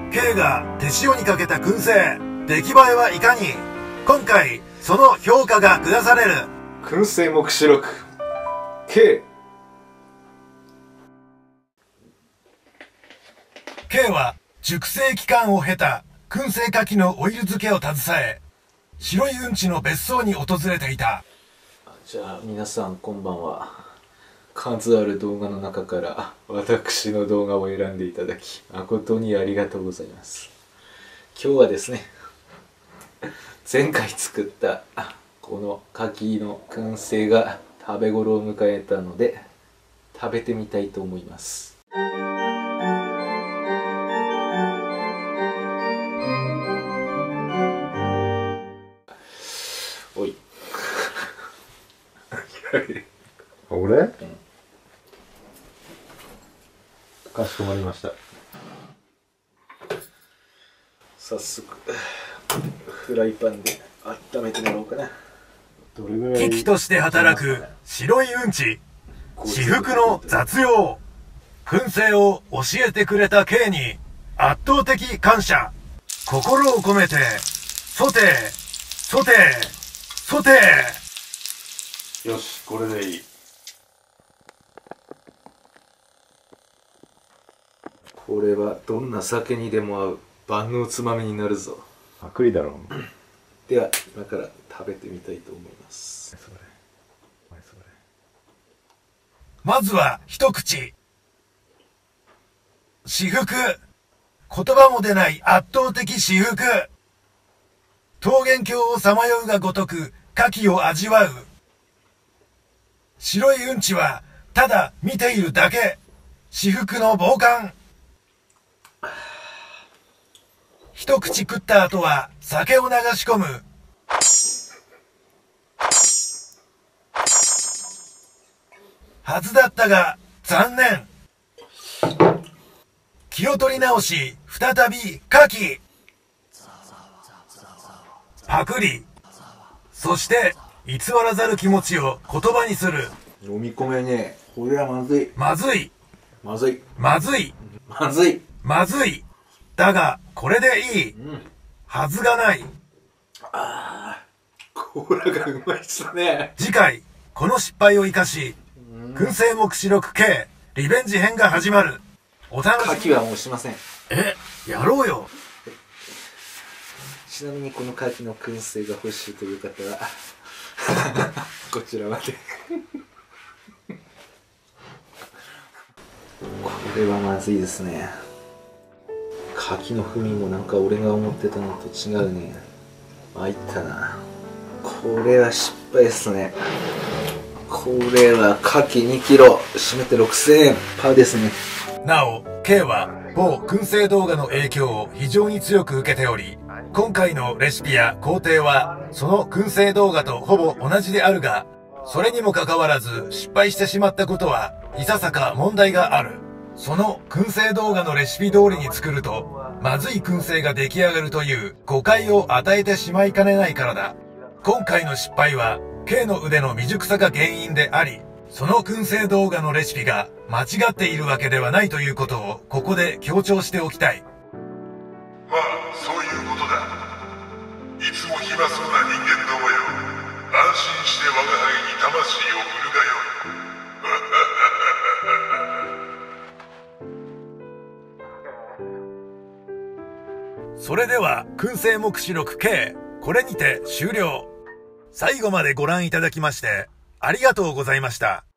K が手塩にかけた燻製、出来栄えはいかに。今回その評価が下される。 燻製目視録 K。 K は熟成期間を経た燻製牡蠣のオイル漬けを携え、白いうんちの別荘に訪れていた。 じゃあ皆さんこんばんは。数ある動画の中から私の動画を選んでいただき誠にありがとうございます。今日はですね、前回作ったこの牡蠣の燻製が食べ頃を迎えたので食べてみたいと思います。おい俺、かしこまりました。 早速フライパンで温めてもらおうかな。 どれぐらい危機として働く白いうんち、至福の雑用。燻製を教えてくれた K に圧倒的感謝。心を込めてソテーソテーソテー。 よし、これでいい。 これはどんな酒にでも合う万能つまみになるぞ。 パクリだろ。 では今から食べてみたいと思います。 まずは一口。至福。言葉も出ない圧倒的至福。桃源郷をさまようがごとく牡蠣を味わう。白いうんちはただ見ているだけ。至福の傍観。一口食った後は酒を流し込む。はずだったが残念。気を取り直し再び牡蠣。パクリ。そして偽らざる気持ちを言葉にする。 飲み込めねえ。これはまずい。 まずい。 まずい。 まずい。 まずい。 まずい。だがこれでいい。はずがない。 コーラがうまいっすね。 次回この失敗を生かし、燻製目視録 K リベンジ編が始まる。お楽しみ。 牡蠣はもうしません。 やろうよ。 ちなみにこの牡蠣の燻製が欲しいという方はこちらまでこれはまずいですね。牡蠣の風味もなんか俺が思ってたのと違うね。参ったな。これは失敗ですね。これは牡蠣2キロ締めて6000円パーですね。 なお K は某燻製動画の影響を非常に強く受けており、今回のレシピや工程はその燻製動画とほぼ同じであるが、それにもかかわらず失敗してしまったことはいささか問題がある。その燻製動画のレシピ通りに作るとまずい燻製が出来上がるという誤解を与えてしまいかねないからだ。今回の失敗は K の腕の未熟さが原因であり、その燻製動画のレシピが間違っているわけではないということをここで強調しておきたい。 まあそういうことだ。いつも暇そうな人間どもよ、安心して我が輩に魂を振るがよい。 それでは燻製目視録 K これにて終了。最後までご覧いただきましてありがとうございました。